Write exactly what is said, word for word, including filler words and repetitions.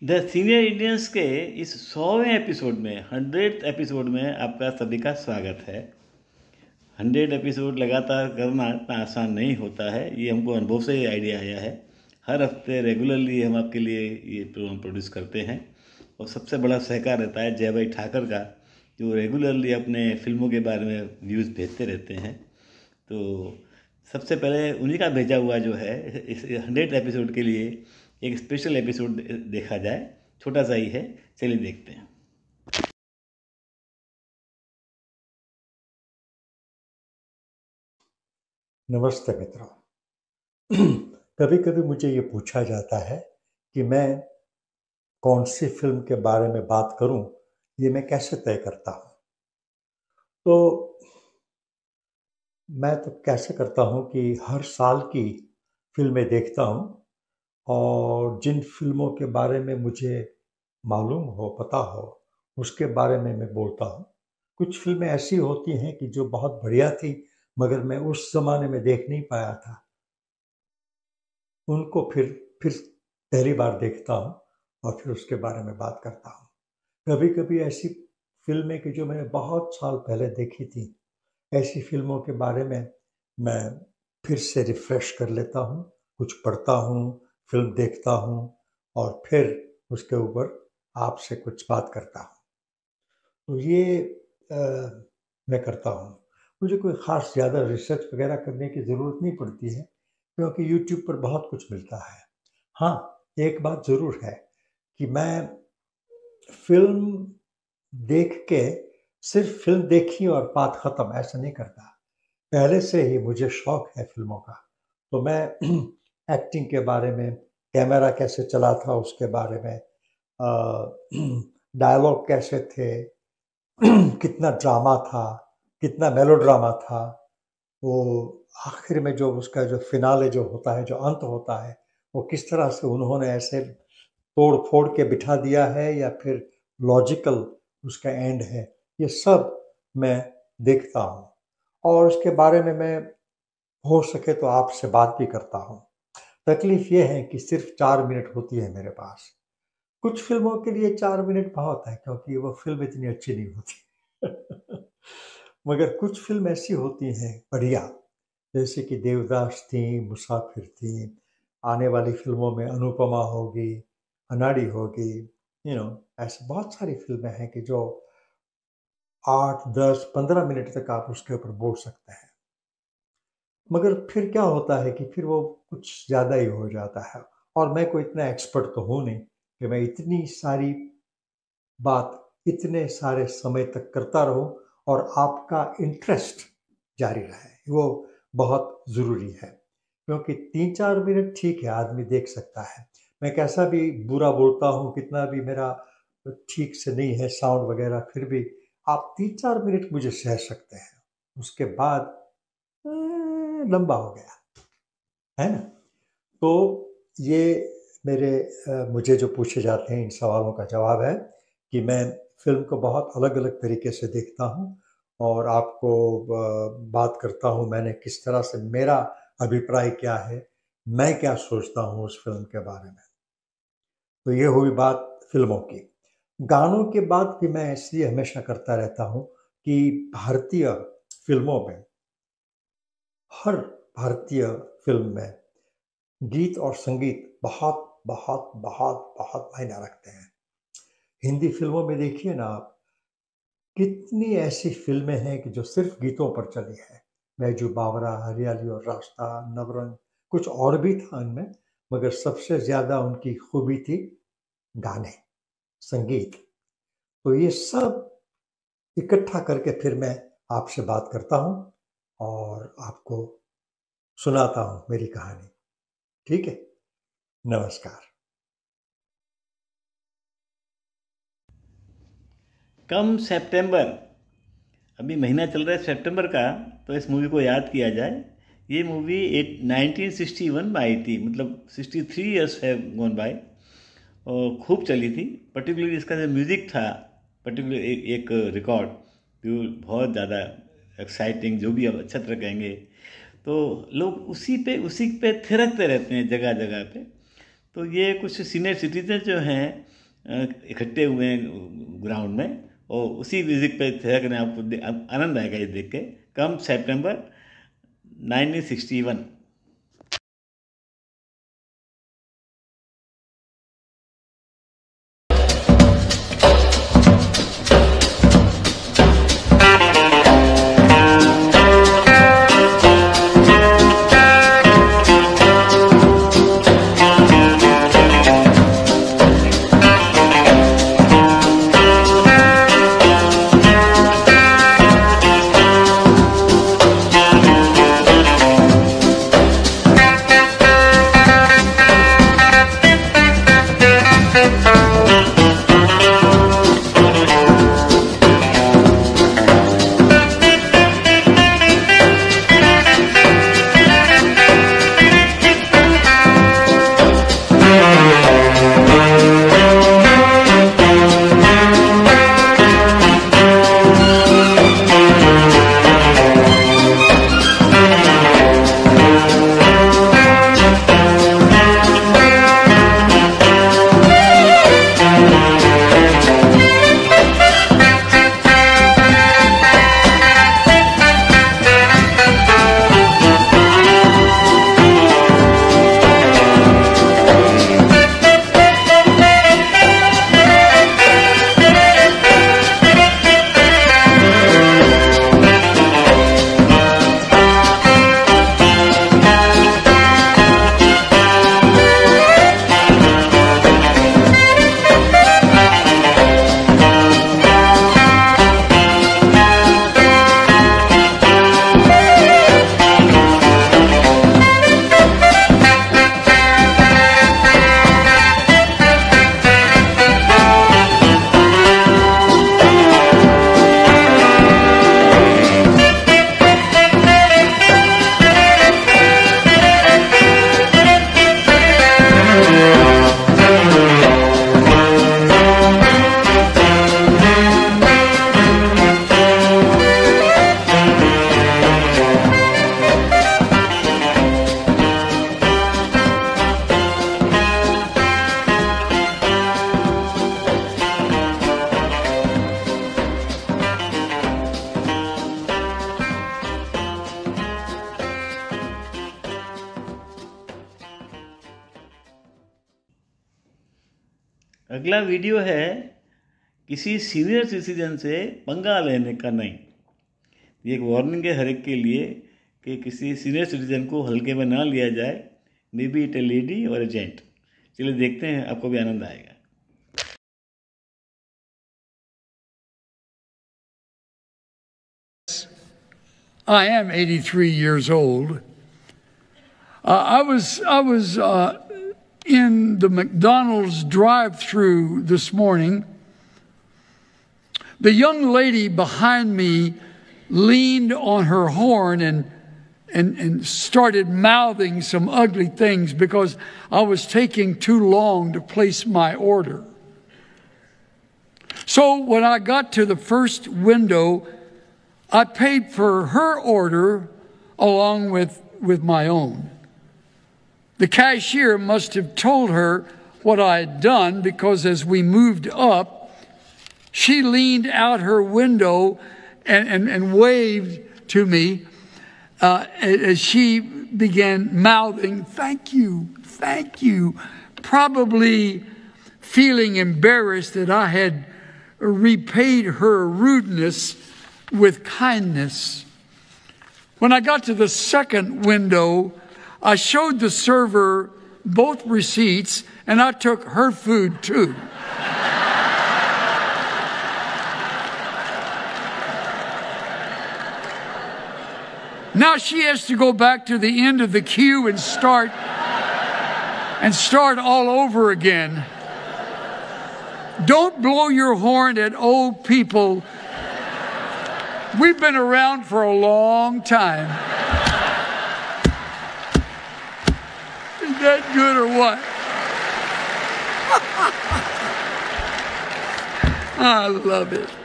The senior Indians के इस सौवें एपिसोड में, हंड्रेड एपिसोड में आपका सभी का स्वागत है। हंड्रेड एपिसोड लगातार करना इतना आसान नहीं होता है, ये हमको अनुभव से ही आइडिया आया है। हर हफ्ते रेगुलरली हम आपके लिए ये प्रोग्राम प्रोड्यूस करते हैं और सबसे बड़ा सहकार रहता है जय भाई ठाकर का, जो रेगुलरली अपने फिल्मों के बारे में व्यूज़ भेजते रहते हैं। तो सबसे पहले उन्हीं का भेजा हुआ जो है इस हंड्रेड एपिसोड के लिए एक स्पेशल एपिसोड देखा जाए, छोटा सा ही है, चलिए देखते हैं। नमस्ते मित्रों। कभी कभी मुझे ये पूछा जाता है कि मैं कौन सी फिल्म के बारे में बात करूं, ये मैं कैसे तय करता हूं। तो मैं तो कैसे करता हूं कि हर साल की फिल्में देखता हूं और जिन फिल्मों के बारे में मुझे मालूम हो, पता हो, उसके बारे में मैं बोलता हूं। कुछ फिल्में ऐसी होती हैं कि जो बहुत बढ़िया थी मगर मैं उस ज़माने में देख नहीं पाया था, उनको फिर फिर पहली बार देखता हूँ और फिर उसके बारे में बात करता हूँ। कभी-कभी ऐसी फ़िल्में कि जो मैंने बहुत साल पहले देखी थी, ऐसी फ़िल्मों के बारे में मैं फिर से रिफ्रेश कर लेता हूँ, कुछ पढ़ता हूँ, फ़िल्म देखता हूँ और फिर उसके ऊपर आपसे कुछ बात करता हूँ। तो ये अ, मैं करता हूँ। मुझे कोई ख़ास ज़्यादा रिसर्च वग़ैरह करने की ज़रूरत नहीं पड़ती है, क्योंकि यूट्यूब पर बहुत कुछ मिलता है। हाँ, एक बात ज़रूर है कि मैं फ़िल्म देख के सिर्फ़ फ़िल्म देखी और बात ख़त्म, ऐसा नहीं करता। पहले से ही मुझे शौक है फ़िल्मों का, तो मैं एक्टिंग के बारे में, कैमरा कैसे चला था उसके बारे में, अ, डायलॉग कैसे थे, कितना ड्रामा था, कितना मेलोड्रामा था, वो आखिर में जो उसका जो फ़िनाले जो होता है, जो अंत होता है, वो किस तरह से उन्होंने ऐसे तोड़-फोड़ के बिठा दिया है या फिर लॉजिकल उसका एंड है, ये सब मैं देखता हूँ और उसके बारे में मैं हो सके तो आपसे बात भी करता हूँ। तकलीफ़ ये है कि सिर्फ़ चार मिनट होती है मेरे पास। कुछ फ़िल्मों के लिए चार मिनट बहुत है, क्योंकि वो फ़िल्म इतनी अच्छी नहीं होती। मगर कुछ फ़िल्म ऐसी होती हैं बढ़िया, जैसे कि देवदास थी, मुसाफिर थी, आने वाली फ़िल्मों में अनुपमा होगी, अनाड़ी होगी, यू नो ऐसी बहुत सारी फ़िल्में हैं कि जो आठ, दस, पंद्रह मिनट तक आप उसके ऊपर बोल सकते हैं। मगर फिर क्या होता है कि फिर वो कुछ ज़्यादा ही हो जाता है और मैं कोई इतना एक्सपर्ट तो हूँ नहीं कि मैं इतनी सारी बात इतने सारे समय तक करता रहूं और आपका इंटरेस्ट जारी रहे, वो बहुत ज़रूरी है। क्योंकि तीन चार मिनट ठीक है, आदमी देख सकता है। मैं कैसा भी बुरा बोलता हूँ, कितना भी मेरा ठीक से नहीं है साउंड वगैरह, फिर भी आप तीन चार मिनट मुझे सह सकते हैं। उसके बाद अ, लंबा हो गया, है ना? तो ये मेरे अ, मुझे जो पूछे जाते हैं इन सवालों का जवाब है कि मैं फ़िल्म को बहुत अलग-अलग तरीके से देखता हूँ और आपको ब बात करता हूँ मैंने किस तरह से, मेरा अभिप्राय क्या है, मैं क्या सोचता हूँ उस फ़िल्म के बारे में। तो ये हुई बात फ़िल्मों की। गानों की बात भी मैं इसलिए हमेशा करता रहता हूँ कि भारतीय फ़िल्मों में, हर भारतीय फ़िल्म में गीत और संगीत बहुत, बहुत, बहुत, बहुत मायने रखते हैं। हिंदी फ़िल्मों में देखिए ना आप, कितनी ऐसी फ़िल्में हैं कि जो सिर्फ़ गीतों पर चली हैं। बैजू बावरा, हरियाली और रास्ता, नवरंग, कुछ और भी था उनमें, मगर सबसे ज़्यादा उनकी खूबी थी गाने, संगीत। तो ये सब इकट्ठा करके फिर मैं आपसे बात करता हूँ और आपको सुनाता हूँ मेरी कहानी। ठीक है? नमस्कार। कम सितंबर, अभी महीना चल रहा है सितंबर का, तो इस मूवी को याद किया जाए। ये movie at nineteen sixty one में आई थी, मतलब सिक्सटी थ्री ईयर्स है गॉन बाय, और खूब चली थी। पर्टिकुलरली इसका जो म्यूज़िक था, पर्टिकुलर एक, एक रिकॉर्ड जो बहुत ज़्यादा एक्साइटिंग, जो भी आप अच्छा तरह कहेंगे, तो लोग उसी पे उसी पे थिरकते रहते हैं जगह जगह पे। तो ये कुछ सीनियर सिटीजन जो हैं इकट्ठे हुए हैं ग्राउंड में, और उसी म्यूज़िक पे थिरकने आपको आनंद आएगा ये देख के। Come September nineteen sixty one. अगला वीडियो है किसी सीनियर सिटीजन से पंगा लेने का नहीं। ये एक वार्निंग है हर एक के लिए कि किसी सीनियर सिटीजन को हल्के में ना लिया जाए, may be it a lady और ए जेंट। चलिए देखते हैं, आपको भी आनंद आएगा। I am eighty-three years old. Uh, I was I was uh, in the McDonald's drive-thru this morning. The young lady behind me leaned on her horn and and and started mouthing some ugly things because I was taking too long to place my order. So when I got to the first window, I paid for her order along with, with my own. The cashier must have told her what I had done, because as we moved up, she leaned out her window and, and, and waved to me uh, as she began mouthing, "Thank you, thank you," probably feeling embarrassed that I had repaid her rudeness with kindness. When I got to the second window, I showed the server both receipts and I took her food too. Now she has to go back to the end of the queue and start and start all over again. Don't blow your horn at old people. We've been around for a long time. Is that good or what? I love it.